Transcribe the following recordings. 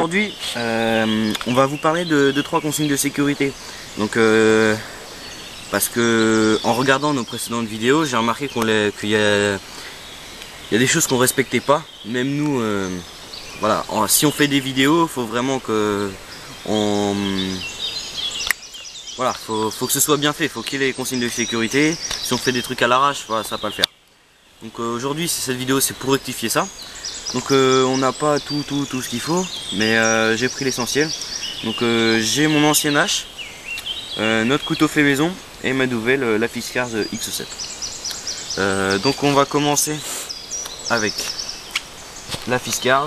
aujourd'hui, on va vous parler de 3 consignes de sécurité. Donc, parce que en regardant nos précédentes vidéos, j'ai remarqué qu'il y a des choses qu'on respectait pas. Même nous, voilà, si on fait des vidéos, faut vraiment que voilà, faut que ce soit bien fait. Faut qu'il y ait les consignes de sécurité. Si on fait des trucs à l'arrache, voilà, ça va pas le faire. Donc aujourd'hui, cette vidéo, c'est pour rectifier ça. Donc on n'a pas tout ce qu'il faut, mais j'ai pris l'essentiel. Donc j'ai mon ancienne hache, notre couteau fait maison et ma nouvelle, la Fiskars X7. Donc on va commencer avec la Fiskars.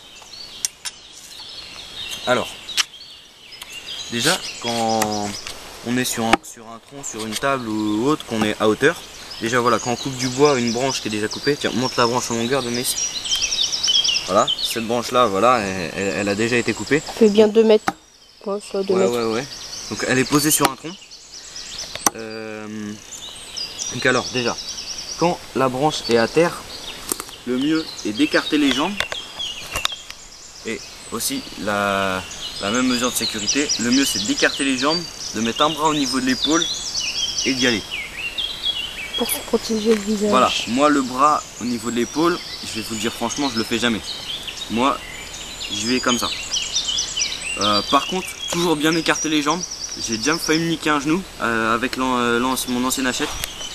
Alors, déjà quand on est sur un tronc, sur une table ou autre, qu'on est à hauteur, déjà voilà, quand on coupe du bois, une branche qui est déjà coupée, tiens, monte la branche en longueur de mes. Voilà, cette branche là, voilà, elle a déjà été coupée. Ça fait bien 2 mètres. Ouais, soit 2 mètres. Ouais. Donc elle est posée sur un tronc. Donc alors déjà, quand la branche est à terre, le mieux est d'écarter les jambes. Et aussi la même mesure de sécurité, le mieux c'est d'écarter les jambes, de mettre un bras au niveau de l'épaule et d'y aller. Pour se protéger le visage. Voilà, moi le bras au niveau de l'épaule, je vais vous le dire franchement, je le fais jamais. Moi, je vais comme ça. Par contre, toujours bien écarter les jambes. J'ai déjà failli me niquer un genou avec mon ancienne hachette.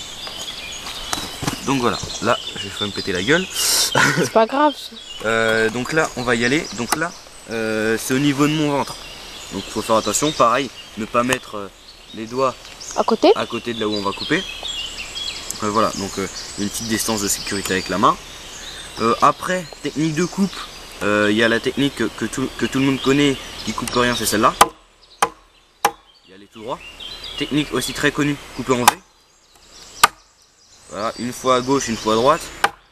Donc voilà, là, je vais me péter la gueule. C'est pas grave ça. Donc là, on va y aller. Donc là, c'est au niveau de mon ventre. Donc il faut faire attention, pareil, ne pas mettre les doigts à côté de là où on va couper. Voilà, donc une petite distance de sécurité avec la main. Après, technique de coupe, il y a la technique que tout le monde connaît qui coupe rien, c'est celle-là. Y aller tout droit. Technique aussi très connue, couper en V. Voilà, une fois à gauche, une fois à droite.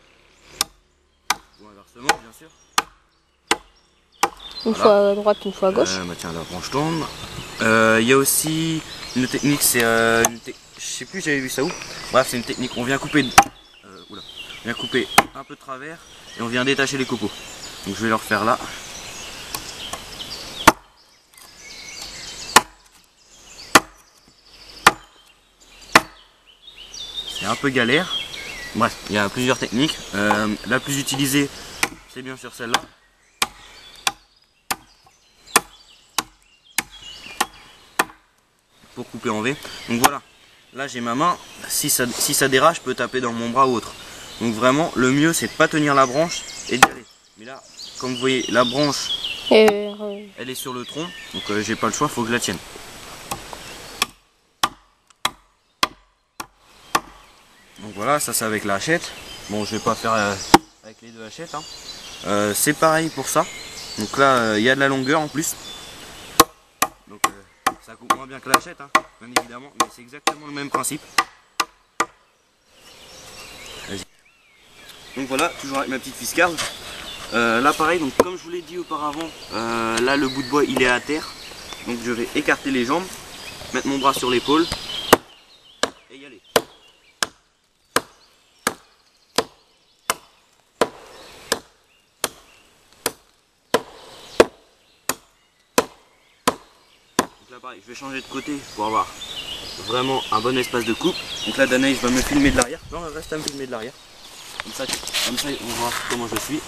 Ou inversement, bien sûr. Une fois à droite, une fois à gauche. Bah tiens, la branche tombe. Il y a aussi une technique, c'est je sais plus, j'avais vu ça où. Bref, c'est une technique, on vient couper on vient couper un peu de travers et on vient détacher les copeaux. Donc je vais le refaire là. C'est un peu galère. Bref, il y a plusieurs techniques. La plus utilisée, c'est bien sûr celle-là. Pour couper en V. Donc voilà. Là j'ai ma main, si ça dérape, je peux taper dans mon bras ou autre. Donc vraiment, le mieux c'est de pas tenir la branche et d'y aller. Mais là, comme vous voyez, la branche, elle est sur le tronc, donc j'ai pas le choix, faut que je la tienne. Donc voilà, ça c'est avec la hachette. Bon, je vais pas faire avec les 2 hachettes. Hein. C'est pareil pour ça. Donc là, il y a de la longueur en plus. Donc ça coupe moins bien que la hachette, hein, bien évidemment, mais c'est exactement le même principe. Vas-y. Donc voilà, toujours avec ma petite Fiskars. Là pareil, donc comme je vous l'ai dit auparavant, là le bout de bois il est à terre. Donc je vais écarter les jambes, mettre mon bras sur l'épaule et y aller. Là pareil, je vais changer de côté pour avoir vraiment un bon espace de coupe. Donc là Danaïs va me filmer de l'arrière. Non, reste à me filmer de l'arrière. Comme ça on va voir comment je suis.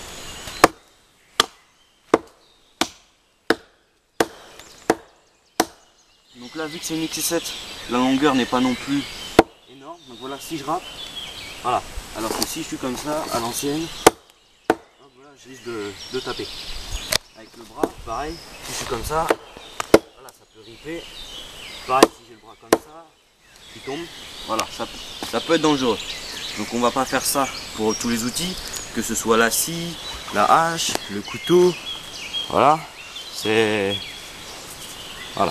Donc là, vu que c'est une X7, la longueur n'est pas non plus énorme. Donc voilà, si je rappe, voilà. Alors que si je suis comme ça, à l'ancienne, voilà, je risque de taper. Avec le bras, pareil, si je suis comme ça, voilà, ça peut ripper. Pareil, si j'ai le bras comme ça, qui tombe, voilà, ça peut être dangereux. Donc on va pas faire ça pour tous les outils, que ce soit la scie, la hache, le couteau, voilà, c'est... Voilà.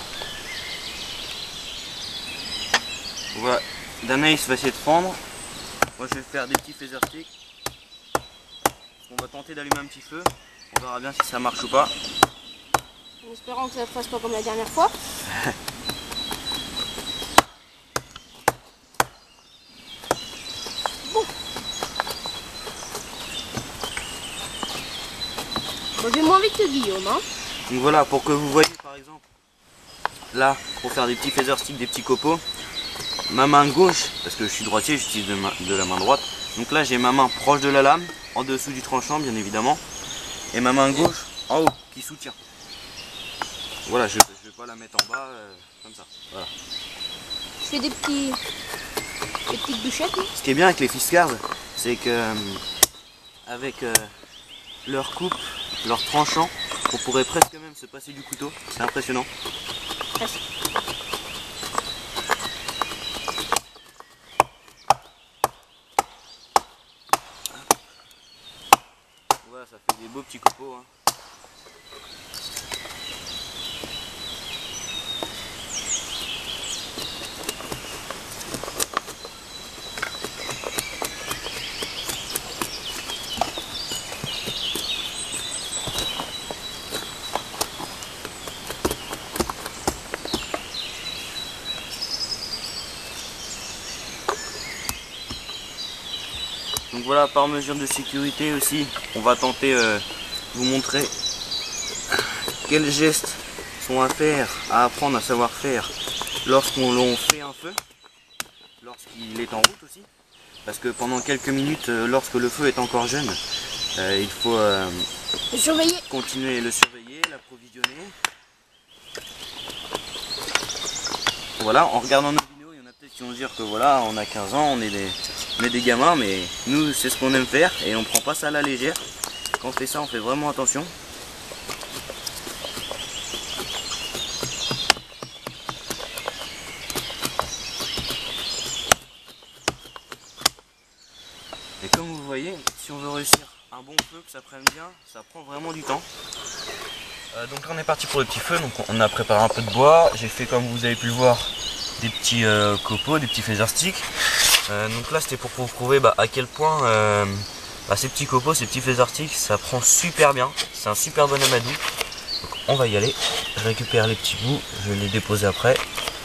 Voilà, Danaïs va essayer de fendre. Moi je vais faire des petits phaser sticks. On va tenter d'allumer un petit feu. On verra bien si ça marche ou pas. En espérant que ça ne fasse pas comme la dernière fois. Bon. Bon, j'ai moins vite que Guillaume, hein. Donc voilà, pour que vous voyez par exemple, là, pour faire des petits feather sticks, des petits copeaux, ma main gauche, parce que je suis droitier, j'utilise de la main droite. Donc là, j'ai ma main proche de la lame, en dessous du tranchant, bien évidemment. Et ma main gauche en haut, qui soutient. Voilà, je ne vais pas la mettre en bas, comme ça. Voilà. Je fais des petites bûchettes. Ce qui est bien avec les Fiskars, c'est que avec leur coupe, leur tranchant, on pourrait presque même se passer du couteau. C'est impressionnant. Presque. Voilà, ça fait des beaux petits copeaux. Hein. Donc voilà, par mesure de sécurité aussi, on va tenter de vous montrer quels gestes sont à faire, à apprendre à savoir faire lorsqu'on fait un feu, lorsqu'il est en route aussi. Parce que pendant quelques minutes, lorsque le feu est encore jeune, il faut continuer à le surveiller, l'approvisionner. Voilà, en regardant nos vidéos, il y en a peut-être qui vont se dire que voilà, on a 15 ans, on est des gamins, mais nous c'est ce qu'on aime faire et on prend pas ça à la légère. Quand on fait ça, on fait vraiment attention. Et comme vous voyez, si on veut réussir un bon feu, que ça prenne bien, ça prend vraiment du temps. Donc là on est parti pour le petit feu, donc on a préparé un peu de bois. J'ai fait, comme vous avez pu le voir, des petits copeaux, des petits feather sticks. Donc là c'était pour vous prouver à quel point ces petits copeaux, ces petits feather sticks, ça prend super bien. C'est un super bon amadou. Donc on va y aller. Je récupère les petits bouts, je vais les déposer après.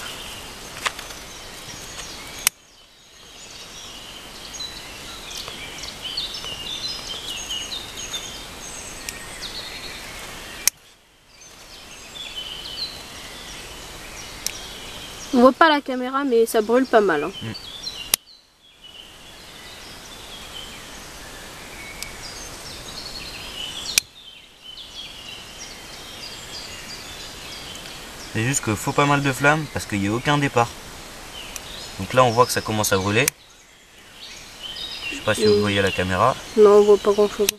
On voit pas la caméra, mais ça brûle pas mal. Hein. C'est juste qu'il faut pas mal de flammes parce qu'il n'y a aucun départ. Donc là on voit que ça commence à brûler. Je sais pas si vous voyez à la caméra. Non, on voit pas grand chose.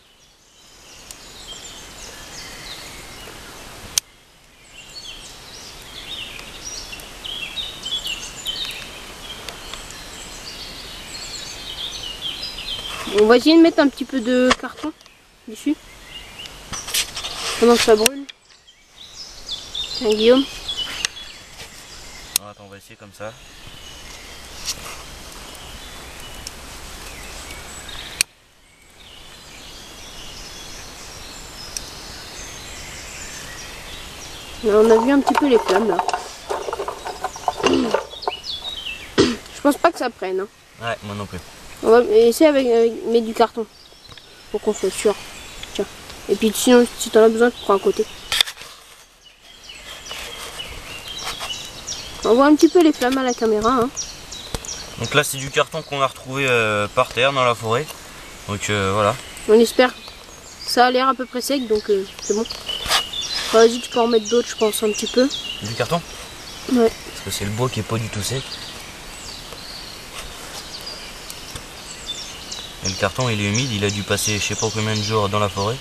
On va essayer de mettre un petit peu de carton dessus pendant que ça brûle. Tiens, Guillaume. Oh, attends, on va essayer comme ça. Là, on a vu un petit peu les flammes là. Je pense pas que ça prenne. Hein. Ouais, moi non plus. On va essayer avec mettre du carton pour qu'on soit sûr. Tiens. Et puis sinon, si t'en as besoin, tu prends à côté. On voit un petit peu les flammes à la caméra. Hein. Donc là c'est du carton qu'on a retrouvé par terre dans la forêt. Donc voilà. On espère que ça a l'air à peu près sec, donc c'est bon. Vas-y, tu peux en mettre d'autres, je pense, un petit peu. Du carton? Ouais. Parce que c'est le bois qui est pas du tout sec. Et le carton il est humide, il a dû passer je sais pas combien de jours dans la forêt.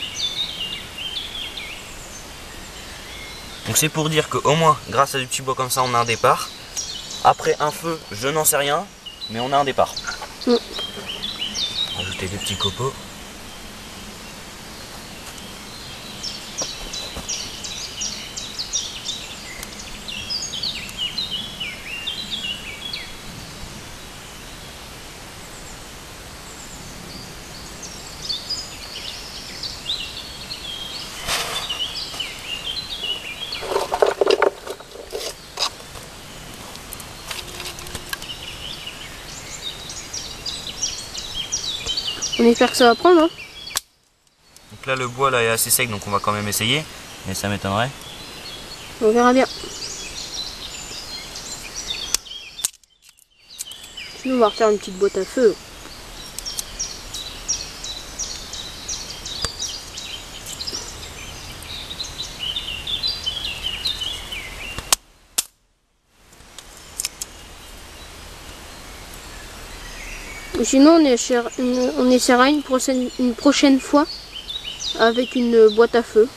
Donc c'est pour dire qu'au moins grâce à du petit bois comme ça on a un départ. Après un feu je n'en sais rien, mais on a un départ. Ajouter des petits copeaux. On espère que ça va prendre. Hein. Donc là le bois là est assez sec donc on va quand même essayer. mais ça m'étonnerait. On verra bien. Sinon on va refaire une petite boîte à feu. Ou sinon on essaiera une prochaine fois avec une boîte à feu.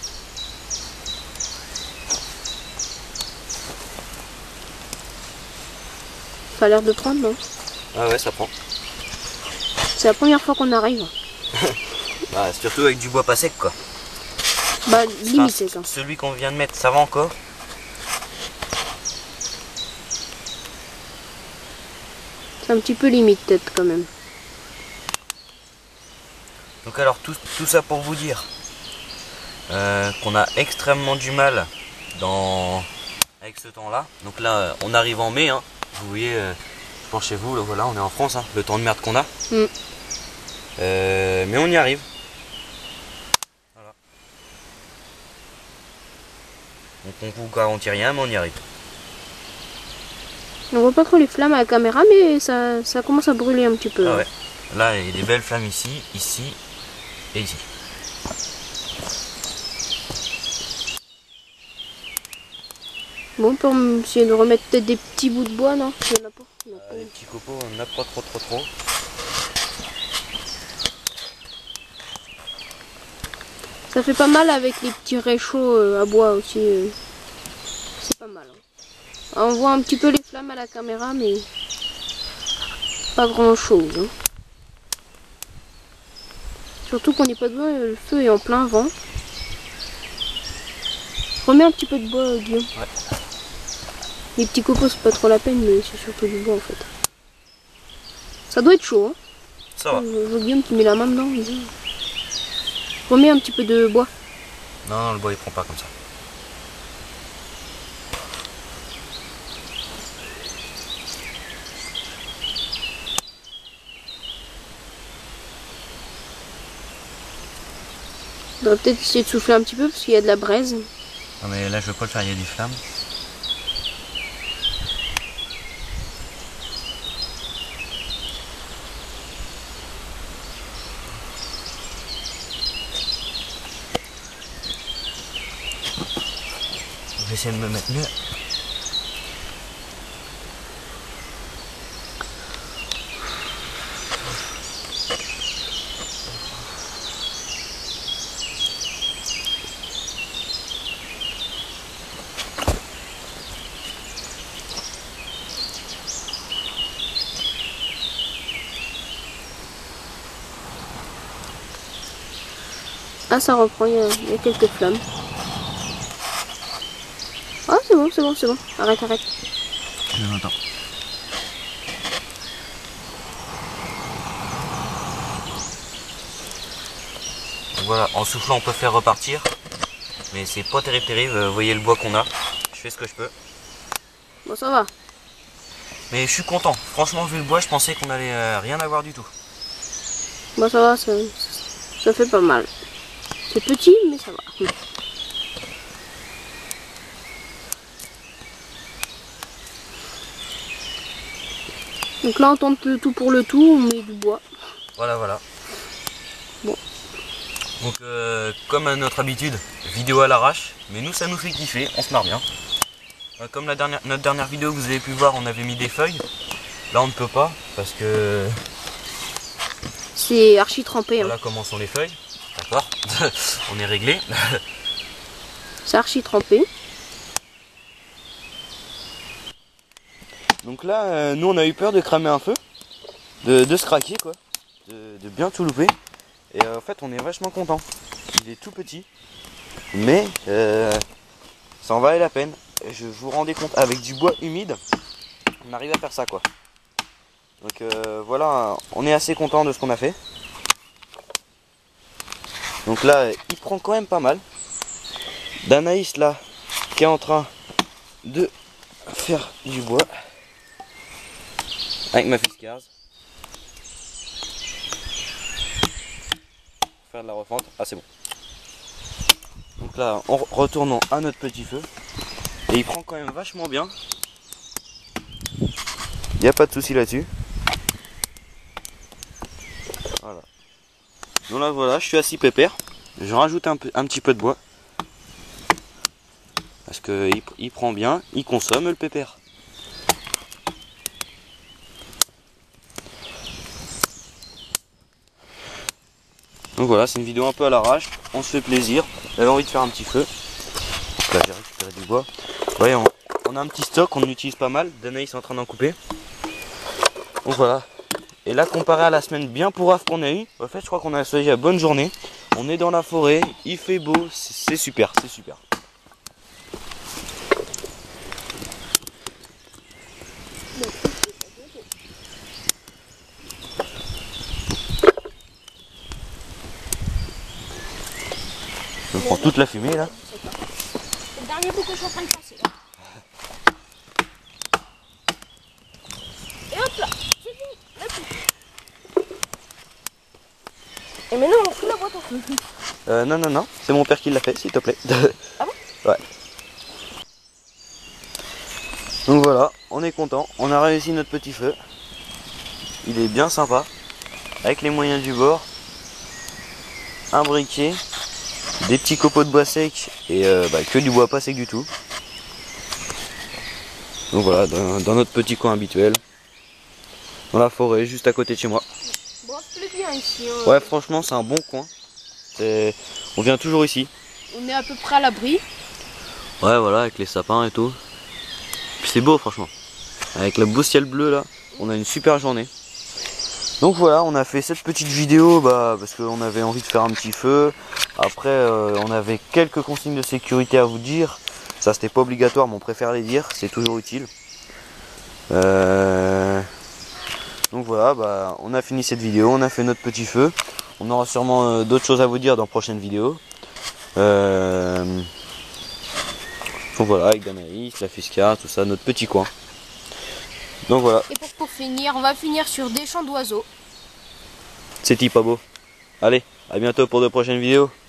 Ça a l'air de prendre, non? Ah ouais, ça prend. C'est la première fois qu'on arrive. Bah, surtout avec du bois pas sec quoi. Bah limité quand. Celui qu'on vient de mettre, ça va encore. C'est un petit peu limite peut-être quand même. Donc alors tout ça pour vous dire qu'on a extrêmement du mal avec ce temps là. Donc là on arrive en mai, hein. Vous voyez, je pense chez vous, là, voilà, on est en France, hein, le temps de merde qu'on a. Mais on y arrive. Voilà. Donc on vous garantit rien, mais on y arrive. On voit pas trop les flammes à la caméra, mais ça commence à brûler un petit peu. Ah ouais. Là il y a des belles flammes ici, ici et ici. Bon, on peut essayer de remettre peut-être des petits bouts de bois, non? Il y en a pas. Les petits copeaux, on n'a pas trop. Ça fait pas mal avec les petits réchauds à bois aussi. C'est pas mal. Hein. On voit un petit peu les flammes à la caméra, mais pas grand chose. Hein. Surtout qu'on n'est pas devant, le feu est en plein vent. Remets un petit peu de bois, Guillaume. Ouais. Les petits copeaux, c'est pas trop la peine, mais c'est surtout du bois en fait. Ça doit être chaud. Hein. Ça va. Je vois Guillaume qui met la main dedans. Remets un petit peu de bois. Non, le bois il prend pas comme ça. On va peut-être essayer de souffler un petit peu parce qu'il y a de la braise. Non mais là je veux pas le faire, il y a des flammes. Je vais essayer de me mettre mieux. Ah, ça reprend, il y a quelques flammes. Ah, c'est bon. Arrête. Je l'entends. Voilà, en soufflant on peut faire repartir. Mais c'est pas terrible. Vous voyez le bois qu'on a. Je fais ce que je peux. Bon, ça va. Mais je suis content. Franchement, vu le bois, je pensais qu'on allait rien avoir du tout. Bon, ça va, ça fait pas mal. C'est petit, mais ça va. Donc là, on tente le tout pour le tout, on met du bois. Voilà. Bon. Donc, comme à notre habitude, vidéo à l'arrache. Mais nous, ça nous fait kiffer, on se marre bien. Comme notre dernière vidéo, vous avez pu voir, on avait mis des feuilles. Là, on ne peut pas, parce que... C'est archi trempé. Hein. Voilà comment sont les feuilles. D'accord. On est réglé. C'est archi trempé. Donc là, nous on a eu peur de cramer un feu, de se craquer quoi, de bien tout louper. Et en fait on est vachement content. Il est tout petit, mais ça en valait la peine. Je vous rendais compte, avec du bois humide, on arrive à faire ça quoi. Donc voilà, on est assez content de ce qu'on a fait. Donc là, il prend quand même pas mal. Danaïs là, qui est en train de faire du bois. Avec ma fiscase. Faire de la refente. Ah c'est bon. Donc Donc là, retournons à notre petit feu. Et il prend quand même vachement bien. Il n'y a pas de souci là-dessus. Voilà. Donc là voilà, je suis assis pépère. Je rajoute un petit peu de bois. Parce que il prend bien, il consomme le pépère. Donc voilà, c'est une vidéo un peu à l'arrache. On se fait plaisir. J'avais envie de faire un petit feu. Là j'ai récupéré du bois. Voyez, on a un petit stock, on utilise pas mal. Danaïs est en train d'en couper. Donc voilà. Et là, comparé à la semaine bien pourrave qu'on a eu, en fait, je crois qu'on a choisi la bonne journée. On est dans la forêt, il fait beau, c'est super, c'est super. Je prends toute la fumée là. C'est le dernier bout que je suis en train de passer là. Et hop là, c'est fini, la pluie. Et maintenant on fout la boîte en feu. Non, c'est mon père qui l'a fait, s'il te plaît. Ah bon? Ouais. Donc voilà, on est content, on a réussi notre petit feu. Il est bien sympa, avec les moyens du bord, un briquet, des petits copeaux de bois sec et que du bois pas sec du tout. Donc voilà, dans notre petit coin habituel, dans la forêt, juste à côté de chez moi. Bon, ça plaît bien ici. Hein. Ouais, franchement, c'est un bon coin. On vient toujours ici. On est à peu près à l'abri. Ouais, voilà, avec les sapins et tout. Puis c'est beau, franchement. Avec le beau ciel bleu là, on a une super journée. Donc voilà, on a fait cette petite vidéo parce qu'on avait envie de faire un petit feu. Après, on avait quelques consignes de sécurité à vous dire. Ça, c'était pas obligatoire, mais on préfère les dire, c'est toujours utile. Donc voilà, on a fini cette vidéo, on a fait notre petit feu. On aura sûrement d'autres choses à vous dire dans prochaines vidéos. Donc voilà, avec Danaïs, la Fusca, tout ça, notre petit coin. Donc voilà. Et pour finir, on va finir sur des chants d'oiseaux. C'était pas beau. Allez, à bientôt pour de prochaines vidéos.